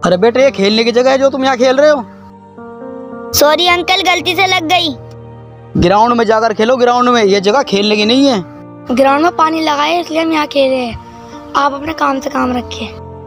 अरे बेटे ये खेलने की जगह है जो तुम यहाँ खेल रहे हो। सॉरी अंकल, गलती से लग गई। ग्राउंड में जाकर खेलो, ग्राउंड में, ये जगह खेलने की नहीं है। ग्राउंड में पानी लगा है इसलिए हम यहाँ खेल रहे हैं। आप अपने काम से काम रखिए।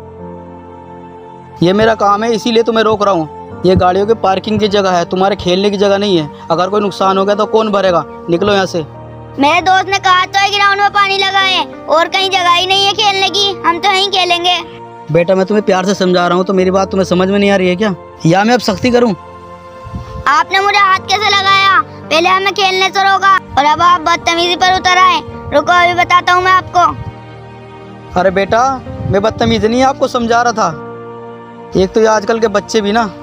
ये मेरा काम है इसीलिए तुम्हें रोक रहा हूँ। ये गाड़ियों की पार्किंग की जगह है, तुम्हारे खेलने की जगह नहीं है। अगर कोई नुकसान हो गया तो कौन भरेगा? निकलो यहाँ से। मेरे दोस्त ने कहा तो है ग्राउंड में पानी लगा है और कहीं जगह ही नहीं है खेलने की, हम तो यहीं खेलेंगे। बेटा मैं तुम्हें प्यार से समझा रहा हूँ तो मेरी बात तुम्हें समझ में नहीं आ रही है क्या? या मैं अब सख्ती करूँ? आपने मुझे हाथ कैसे लगाया? पहले हमें खेलने से रोका और अब आप बदतमीजी पर उतर आए। रुको अभी बताता हूँ मैं आपको। अरे बेटा मैं बदतमीज नहीं, आपको समझा रहा था। एक तो ये आजकल के बच्चे भी ना।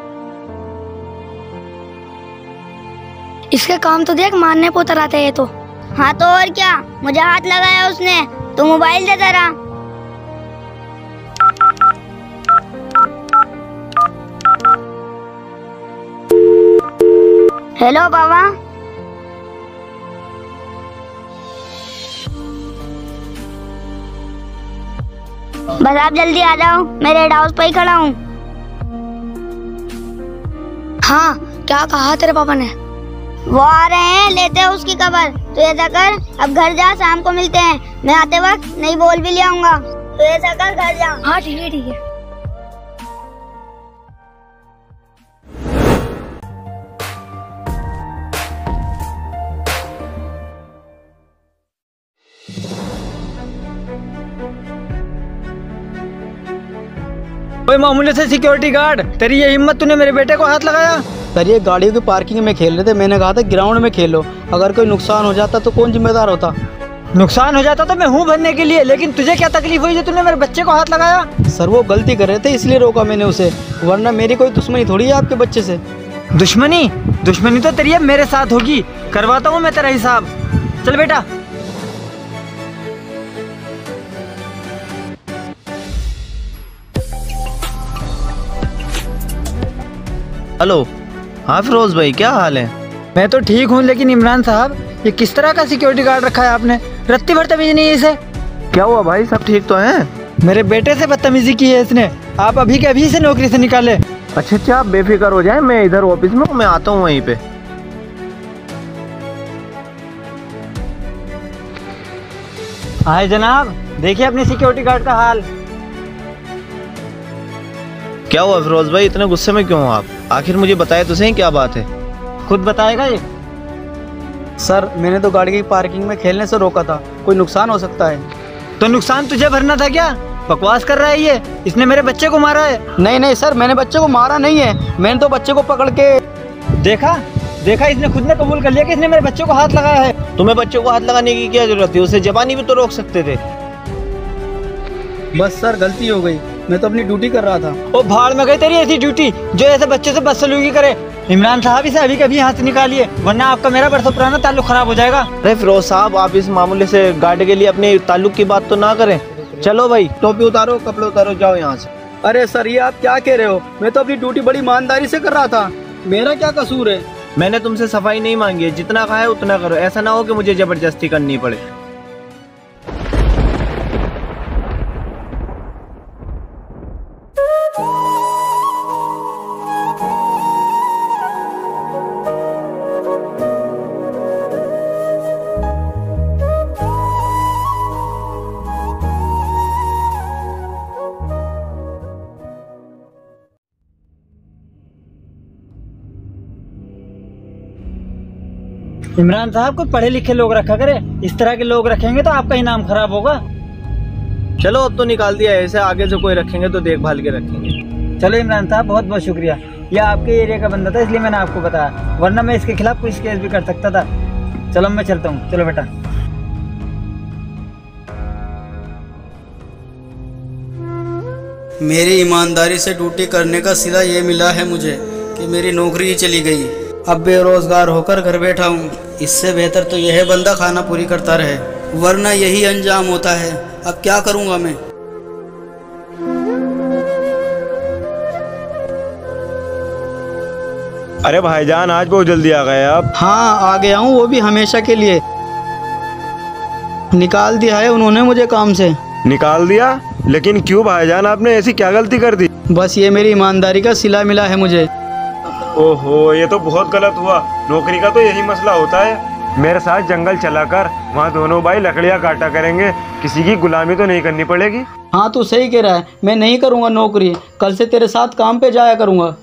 इसके काम तो देख, मारने पे उतर आते हैं तो। हाँ तो और क्या, मुझे हाथ लगाया उसने तो मोबाइल दे जरा। हेलो बाबा। बस आप जल्दी आ जाओ, मैं रेड हाउस पे ही खड़ा हूँ। हाँ क्या कहा तेरे पापा ने? वो आ रहे हैं, लेते हैं उसकी खबर। तो ऐसा कर अब घर जा, शाम को मिलते हैं। मैं आते वक्त नई बॉल भी ले आऊंगा। तो ऐसा कर घर जा। हाँ ठीक है ठीक है। ओए मामूली से सिक्योरिटी गार्ड, तेरी ये हिम्मत, तूने मेरे बेटे को हाथ लगाया? सर ये गाड़ियों की पार्किंग में खेल रहे थे, मैंने कहा था ग्राउंड में खेलो। अगर कोई नुकसान हो जाता तो कौन जिम्मेदार होता? नुकसान हो जाता तो मैं हूँ भरने के लिए, लेकिन तुझे क्या तकलीफ हुई जो तूने मेरे बच्चे को हाथ लगाया? सर वो गलती कर रहे थे इसलिए रोका मैंने उसे, वरना मेरी कोई दुश्मनी थोड़ी है आपके बच्चे से। दुश्मनी? दुश्मनी तो तेरी अब मेरे साथ होगी, करवाता हूँ मैं तेरा हिसाब। चल बेटा। हेलो। हाँ फिरोज भाई क्या हाल है? मैं तो ठीक हूँ, लेकिन इमरान साहब ये किस तरह का सिक्योरिटी गार्ड रखा है आपने? रत्ती भर तमीज नहीं है इसे। क्या हुआ भाई, सब ठीक तो है? मेरे बेटे से बदतमीजी की है इसने, आप अभी के अभी इसे नौकरी से निकाले। अच्छा आप बेफिक्र हो जाए, मैं इधर ऑफिस में हूँ, मैं आता हूँ वहीं पे। हाय जनाब, देखिए अपने सिक्योरिटी गार्ड का हाल। क्या हुआ फिरोज भाई, इतने गुस्से में क्यों हो आप? आखिर मुझे बताए तो सही क्या बात है। खुद बताएगा ये। सर मैंने तो गाड़ी की पार्किंग में खेलने से रोका था, कोई नुकसान हो सकता है। तो नुकसान तुझे भरना था क्या? बकवास कर रहा है ये, इसने मेरे बच्चे को मारा है। नहीं सर, मैंने बच्चे को मारा नहीं है, मैंने तो बच्चे को पकड़ के देखा, इसने खुद ने कबूल कर लिया कि इसने मेरे बच्चे को हाथ लगाया है। तुम्हें बच्चों को हाथ लगाने की क्या जरूरत थी? उसे जबानी भी तो रोक सकते थे। बस सर गलती हो गई, मैं तो अपनी ड्यूटी कर रहा था। ओ भाड़ में गई तेरी ऐसी ड्यूटी जो ऐसे बच्चे से बदसलूकी करे। इमरान साहब इसे अभी कभी यहाँ से निकालिए, वरना आपका मेरा बरसों पुराना ताल्लुक खराब हो जाएगा। अरे फिरोज साहब आप इस मामले से गार्ड के लिए अपने ताल्लुक की बात तो ना करें। चलो भाई टोपी उतारो, कपड़े उतारो, जाओ यहाँ से। अरे सर ये आप क्या कह रहे हो? मैं तो अपनी ड्यूटी बड़ी ईमानदारी से कर रहा था, मेरा क्या कसूर है? मैंने तुमसे सफाई नहीं मांगी है, जितना कहा है उतना करो, ऐसा ना हो कि मुझे जबरदस्ती करनी पड़े। इमरान साहब को पढ़े लिखे लोग रखा करे, इस तरह के लोग रखेंगे तो आपका ही नाम खराब होगा। चलो अब तो निकाल दिया, ऐसे आगे से कोई रखेंगे तो देखभाल के रखेंगे। चलो इमरान साहब बहुत बहुत शुक्रिया, यह आपके एरिया का बंदा था इसलिए मैंने आपको बताया, वरना मैं इसके खिलाफ कुछ केस भी कर सकता था। चलो मैं चलता हूँ। चलो बेटा। मेरी ईमानदारी से ड्यूटी करने का सिला ये मिला है मुझे कि मेरी नौकरी ही चली गई। अब बेरोजगार होकर घर बैठा हूँ, इससे बेहतर तो यह है बंदा खाना पूरी करता रहे, वरना यही अंजाम होता है। अब क्या करूँगा मैं? अरे भाईजान आज बहुत जल्दी आ गए आप। हाँ आ गया हूँ, वो भी हमेशा के लिए। निकाल दिया है उन्होंने मुझे काम से। निकाल दिया? लेकिन क्यों भाईजान, आपने ऐसी क्या गलती कर दी? बस ये मेरी ईमानदारी का सिला मिला है मुझे। ओहो, ये तो बहुत गलत हुआ। नौकरी का तो यही मसला होता है। मेरे साथ जंगल चला कर, वहाँ दोनों भाई लकड़ियाँ काटा करेंगे, किसी की गुलामी तो नहीं करनी पड़ेगी। हाँ तू सही कह रहा है, मैं नहीं करूँगा नौकरी, कल से तेरे साथ काम पे जाया करूँगा।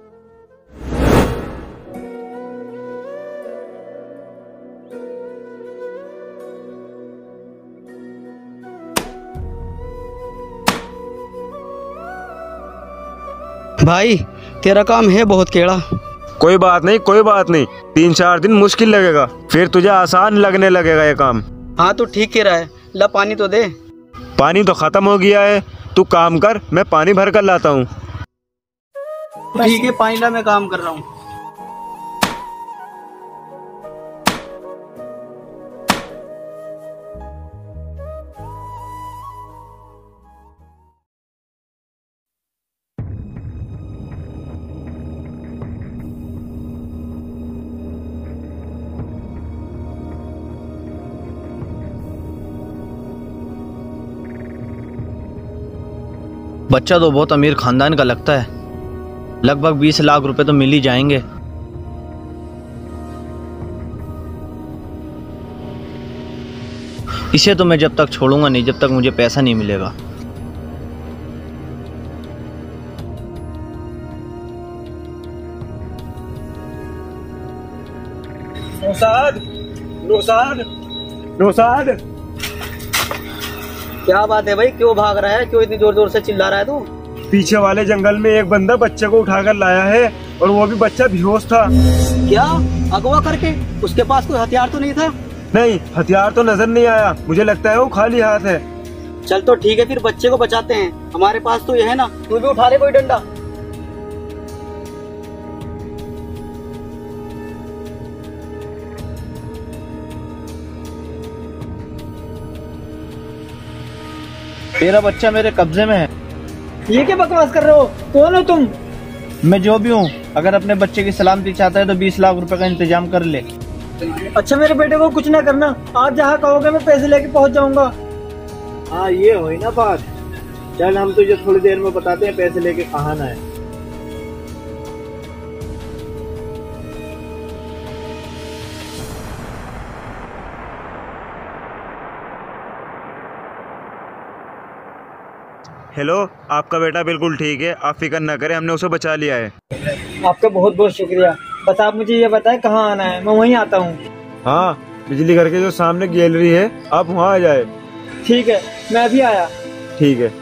भाई तेरा काम है बहुत केड़ा। कोई बात नहीं, कोई बात नहीं, 3-4 दिन मुश्किल लगेगा, फिर तुझे आसान लगने लगेगा ये काम। हाँ तू ठीक कह रहा है, ला पानी तो दे। पानी तो खत्म हो गया है, तू काम कर, मैं पानी भर कर लाता हूँ। ठीक है, पानी ला, मैं काम कर रहा हूँ। बच्चा तो बहुत अमीर खानदान का लगता है, लगभग 20 लाख रुपए तो मिल ही जाएंगे। इसे तो मैं जब तक छोड़ूंगा नहीं जब तक मुझे पैसा नहीं मिलेगा। नौशाद, नौशाद, नौशाद। क्या बात है भाई, क्यों भाग रहा है, क्यों इतनी जोर जोर से चिल्ला रहा है तू? पीछे वाले जंगल में एक बंदा बच्चे को उठाकर लाया है, और वो भी बच्चा बेहोश था। क्या अगवा करके? उसके पास कोई हथियार तो नहीं था? नहीं, हथियार तो नजर नहीं आया, मुझे लगता है वो खाली हाथ है। चल तो ठीक है, फिर बच्चे को बचाते हैं, हमारे पास तो ये है ना, तू भी उठा ले कोई डंडा। तेरा बच्चा मेरे कब्जे में है। ये क्या बकवास कर रहे हो? कौन हो तुम? मैं जो भी हूँ, अगर अपने बच्चे की सलामती चाहता है तो 20 लाख रुपए का इंतजाम कर ले। अच्छा मेरे बेटे को कुछ ना करना, आप जहाँ कहोगे मैं पैसे लेके पहुँच जाऊंगा। हाँ ये हुई ना बात। चल हम तुझे थोड़ी देर में बताते हैं पैसे लेके कहाँ ना है। हेलो, आपका बेटा बिल्कुल ठीक है, आप फिक्र न करें, हमने उसे बचा लिया है। आपका बहुत बहुत शुक्रिया। बस आप मुझे ये बताएं कहाँ आना है, मैं वहीं आता हूँ। हाँ, बिजली घर के जो सामने गैलरी है, आप वहाँ आ जाए। ठीक है, मैं अभी आया। ठीक है।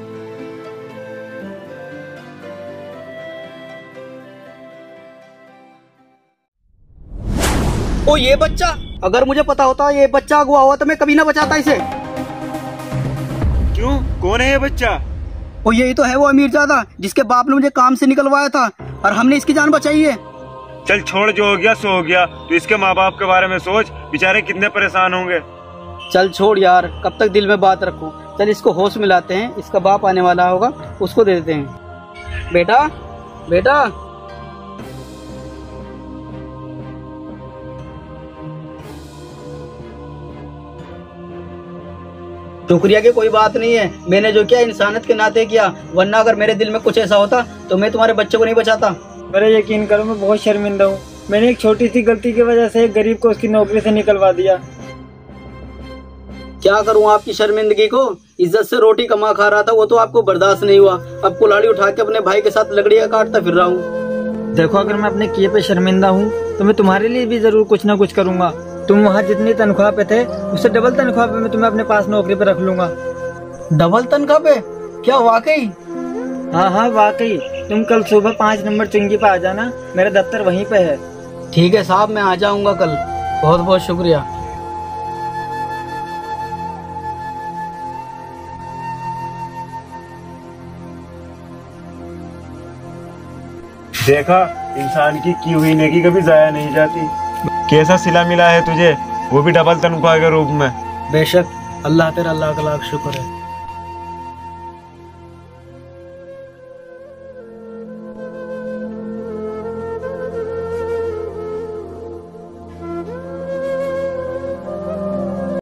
ओ ये बच्चा, अगर मुझे पता होता ये बच्चा अगवा हुआ तो मैं कभी ना बचाता इसे। क्यों, कौन है ये बच्चा? ओ यही तो है वो अमीरजादा जिसके बाप ने मुझे काम से निकलवाया था और हमने इसकी जान बचाई है। चल छोड़, जो हो गया सो हो गया, तो इसके माँ बाप के बारे में सोच, बेचारे कितने परेशान होंगे। चल छोड़ यार, कब तक दिल में बात रखूं। चल इसको होश मिलाते हैं, इसका बाप आने वाला होगा, उसको दे देते हैं। बेटा, बेटा। शुक्रिया की कोई बात नहीं है, मैंने जो किया इंसानियत के नाते किया, वरना अगर मेरे दिल में कुछ ऐसा होता तो मैं तुम्हारे बच्चे को नहीं बचाता। मेरे यकीन करो, मैं बहुत शर्मिंदा हूँ। मैंने एक छोटी सी गलती की वजह से एक गरीब को उसकी नौकरी से निकलवा दिया। क्या करूँ आपकी शर्मिंदगी को? इज्जत से रोटी कमा खा रहा था, वो तो आपको बर्दाश्त नहीं हुआ, अब कुल्हाड़ी उठा के अपने भाई के साथ लकड़ियाँ काटता फिर रहा हूँ। देखो, अगर मैं अपने किए पे शर्मिंदा हूँ तो मैं तुम्हारे लिए भी जरूर कुछ ना कुछ करूँगा। तुम वहाँ जितनी तनख्वाह पे थे उससे डबल तनख्वाह पे मैं तुम्हें अपने पास नौकरी पे रख लूंगा। डबल तनख्वाह पे? क्या वाकई? हाँ हाँ वाकई। तुम कल सुबह 5 नंबर चुंगी पे आ जाना, मेरा दफ्तर वहीं पे है। ठीक है साहब, मैं आ जाऊंगा कल। बहुत बहुत शुक्रिया। देखा, इंसान की हुई नेकी कभी जाया नहीं जाती। कैसा सिला मिला है तुझे, वो भी डबल तनख्वाह के रूप में। बेशक, अल्लाह तेरा लाख लाख शुक्र है।